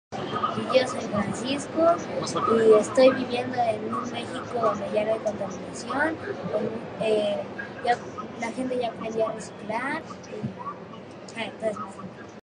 Yo soy Francisco y estoy viviendo en un México donde ya no hay contaminación, ya, la gente ya aprendió a reciclar y entonces,